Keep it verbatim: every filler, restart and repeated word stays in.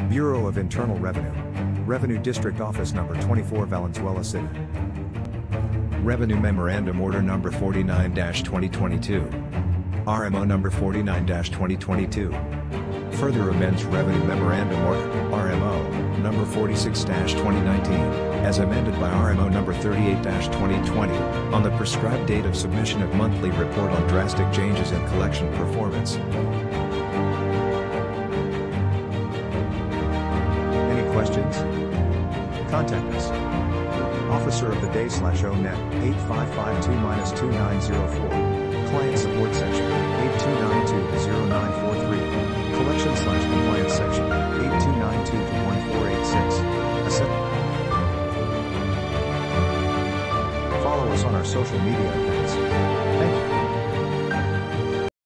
Bureau of Internal Revenue. Revenue District Office Number twenty-four, Valenzuela City. Revenue Memorandum Order Number forty-nine dash twenty twenty-two. R M O Number forty-nine dash twenty twenty-two. Further amends Revenue Memorandum Order, R M O, Number forty-six dash twenty nineteen, as amended by R M O Number thirty-eight dash twenty twenty, on the prescribed date of submission of monthly report on drastic changes in collection performance. Any questions? Contact us. Officer of the Day slash O net, eight five five two two nine zero four. Client Support Section, eight two nine two to zero nine four three. Collection slash Compliance Section, eight two nine two to one four eight six. Follow us on our social media